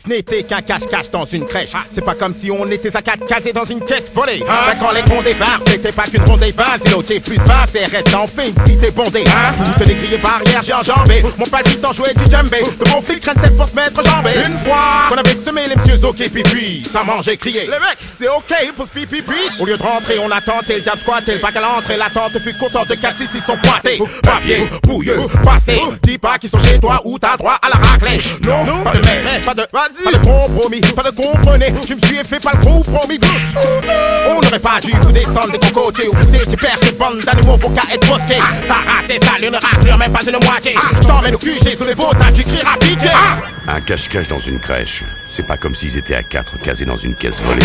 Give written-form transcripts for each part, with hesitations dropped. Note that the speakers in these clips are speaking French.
Ce n'était qu'un cache-cache dans une crèche. C'est pas comme si on était à 4 casés dans une caisse volée. Ben quand les cons débarquent, c'était pas qu'une bondée basse. C'est plus bas, c'est reste en fin une cité bondée. Toutes les grilles barrières, j'ai enjambé. Mon palpitant jouait du djembé. De mon flic crâne pour te mettre jambé. Une fois qu'on avait semé les messieurs ok pipi, ça mangeait crier. Les mecs, c'est ok pour ce pipi. Au lieu de rentrer, on a tenté le diable squatté. Le bac à l'entrée, l'attente fut contente de 4-6, ils sont pointés. Papier, bouilleux, pasté. Dis pas qu'ils sont chez toi ou t'as droit à la raclée. Non, pas de mais, pas de compromis, pas de comprenez. Tu me suis et fais pas le compromis. On n'aurait pas dû vous descendre des cocotiers ou vous étiez perché bande d'animaux pour qu'à être bosqués. Ta race est sale, une raclure, même pas une moitié. Je t'emmène au QG sous les beaux tas, tu crieras pitié. Un cache-cache dans une crèche, c'est pas comme s'ils étaient à 4 casés dans une caisse volée.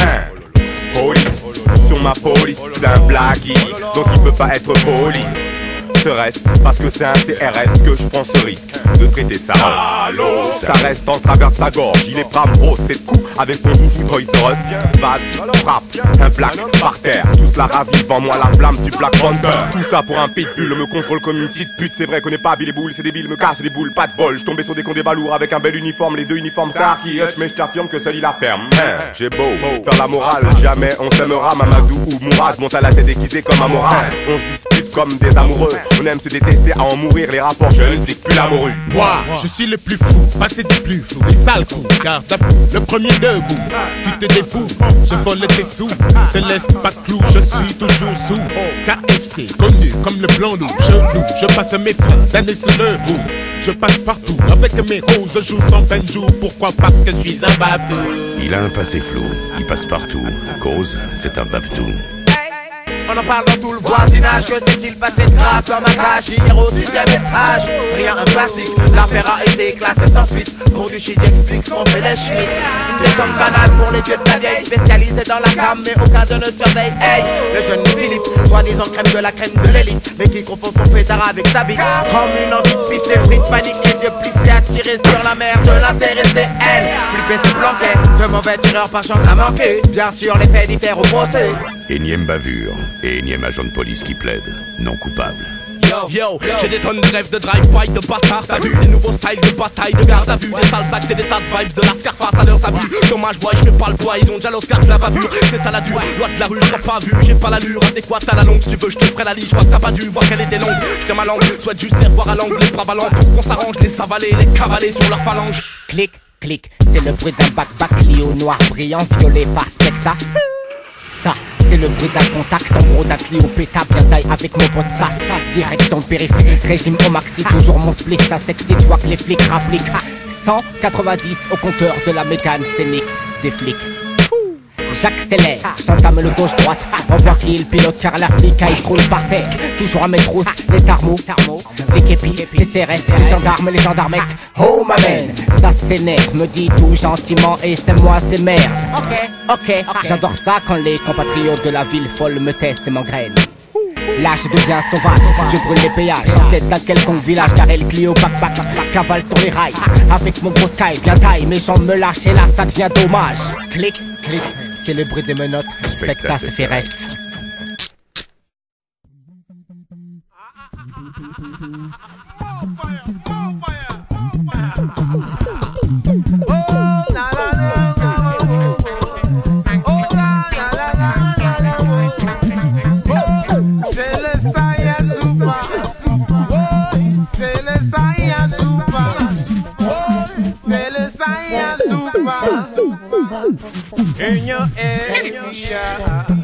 Police, sur ma police, c'est un blaguey, donc il peut pas être poli. Serait-ce parce que c'est un CRS que je prends ce risque de traiter ça. Salaud. Ça reste en travers de sa gorge, il est pram gros, c'est de coup avec son joujou Toys R Us. Vas, frappe, un black par terre, tous la ravive, vends-moi la flamme du Black Panther. Tout ça pour un pitbull, me contrôle comme une petite pute. C'est vrai qu'on n'est pas habillé les boules, c'est débile, me casse les boules, pas de bol. Je tombais sur des cons des balourds avec un bel uniforme, les deux uniformes star qui hutch, mais je t'affirme que seul il la ferme. J'ai beau faire la morale, jamais on s'aimera. Mamadou ou Mourad monte à la tête déguisé comme un moral. On se dispute comme des amoureux, on aime se détester à en mourir. Les rapports jeunes flics plus la morue. Moi, je suis le plus fou, passé du plus flou. Les sales coups, garde à fou, le premier debout. Tu te défoues, je vole tes sous. Te laisse pas de clou, je suis toujours sous. KFC, connu comme le blanc loup. Je loue, je passe mes fins d'année sur le bout. Je passe partout, avec mes roses, je joue sans peine joue. Pourquoi? Parce que je suis un babtou. Il a un passé flou, il passe partout. Cause, c'est un babtou. On en parle dans tout le voisinage. Que s'est-il passé de grave dans ma cage hier au 6ème étage? Rien, un classique, l'affaire a été classée sans suite. Pour du shit j'explique ce qu'on fait les schmitts. Une leçon banale pour les vieux de la vieille, spécialisés dans la cam, mais aucun de ne surveille. Hey, le jeune Philippe, soi-disant crème de la crème de l'élite, mais qui confond son pétard avec sa bite. Comme une envie de pisser, pris de panique, les yeux plissés, attirés sur la mer de l'intéressé. Elle, flippé se planquait, ce mauvais tireur par chance a manqué. Bien sûr les faits diffèrent au procès. Énième bavure et énième agent de police qui plaide non coupable. Yo, j'ai des tonnes de rêves de drive-by, de bâtard. T'as vu les nouveaux styles de bataille, de garde à vue. Des sales actes et des tas de vibes de la Scarface à leurs abus. Dommage boy, je fais pas le poids, ils ont déjà l'Oscar de la bavure. C'est ça la dure, loi de la rue, je pas vu. J'ai pas l'allure adéquate à la longue. Si tu veux, je te ferai la liste, je crois que t'as pas dû voir qu'elle était longue. J'tiens ma langue, souhaite juste les revoir à l'angle, les bras ballants. Pour qu'on s'arrange, les savaler, les cavaler sur leur phalange. Clic, clic, c'est le bruit d'un bac Clio noir brillant, violé par spectacle. Ça, c'est le bruit d'un contact, en gros d'un Clio péta bien taille avec mon pote Sass. Direction périphérique, régime au maxi, toujours mon split, ça s'excite, vois que les flics rappliquent. 190 au compteur de la mécane scénique des flics. J'accélère, j'entame le gauche-droite, on voit qui est le pilote car la flic il se roule par terre. Toujours à mes trousses, les tarmots, les képis, les CRS, les gendarmes, les gendarmettes. Oh ma man, ça s'énerve, me dit tout gentiment et c'est moi c'est merde. Ok, j'adore ça quand les compatriotes de la ville folle me testent et m'engrainent. Là je deviens sauvage, je brûle les péages en tête d'un quelconque village, car le Clio backpack cavale sur les rails. Avec mon gros sky bien taille, mes jambes me lâchent et là ça devient dommage. Clic, clic, c'est le bruit des menottes, Spectas et Ferres. In your area.